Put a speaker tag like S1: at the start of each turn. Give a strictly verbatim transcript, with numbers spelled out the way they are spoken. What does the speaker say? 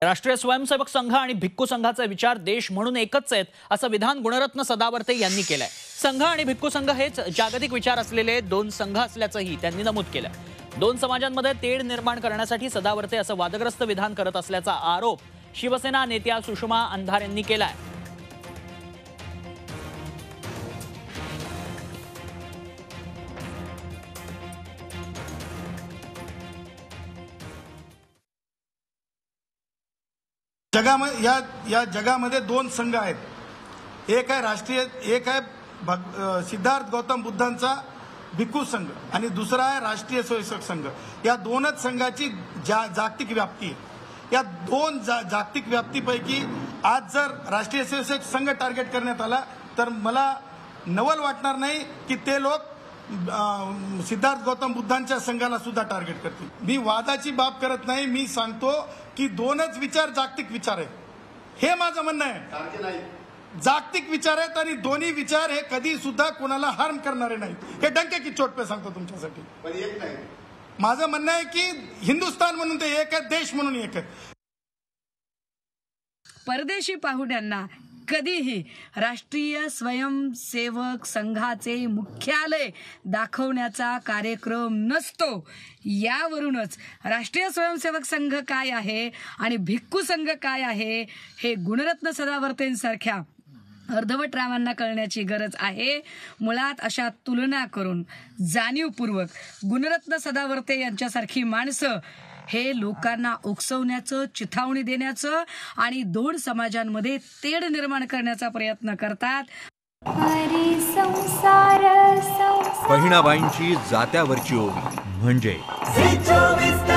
S1: राष्ट्रीय स्वयंसेवक संघ आणि भिक्खू संघाचे विचार देश म्हणून एकच आहेत असं विधान गुणरत्न सदावर्ते यांनी केलंय। संघ आणि भिक्खू संघ हेच जागतिक विचार असलेले दोन संघ असल्याचंही त्यांनी नमूद केलं। दोन समाजांमध्ये तेढ निर्माण करण्यासाठी सदावर्ते असं वादग्रस्त विधान करत असल्याचा आरोप शिवसेना नेत्या सुषमा अंधार यांनी केलाय।
S2: जगामध्ये या या जगामध्ये दोन संघ आहेत। एक आहे राष्ट्रीय, एक आहे सिद्धार्थ गौतम बुद्धांचा भिक्खू संघ आणि दुसरा आहे राष्ट्रीय स्वयंसेवक संघ। या दोनच संघाची जा, जागतिक व्याप्ती आहे। या दोन जा, जागतिक व्याप्तीपैकी आज जर राष्ट्रीय स्वयंसेवक संघ टार्गेट करण्यात आला तर मला नवल वाटणार नाही की ते लोक सिद्धार्थ गौतम बुद्धांच्या संघाला सुद्धा टार्गेट करतील। मी वादाची बाब करत नाही, मी सांगतो की दोनच विचार जागतिक विचार आहेत, हे माझं म्हणणं आहे। जागतिक विचार आहेत आणि दोन्ही विचार हे कधी सुद्धा कोणाला हार्म करणारे नाहीत। हे डंके की चोट पे सांगतो तुमच्यासाठी। पण एक नाही, माझं म्हणणं आहे की हिंदुस्थान म्हणून ते एक आहे, देश म्हणून एक आहे।
S3: परदेशी पाहुण्यांना कधीही राष्ट्रीय स्वयंसेवक संघाचे मुख्यालय दाखवण्याचा कार्यक्रम नसतो। यावरूनच राष्ट्रीय स्वयंसेवक संघ काय आहे आणि भिक्खू संघ काय आहे हे गुणरत्न सदावर्तेंसारख्या अर्धवट रावांना कळण्याची गरज आहे। मुळात अशा तुलना करून जाणीवपूर्वक गुणरत्न सदावर्ते यांच्यासारखी माणसं हे लोकांना उकसवण्याचं, चिथावणी देण्याचं आणि दोन समाजांमध्ये तेढ निर्माण करण्याचा प्रयत्न करतात।
S4: बहिणाबाईंची जात्यावरची ओवी म्हणजे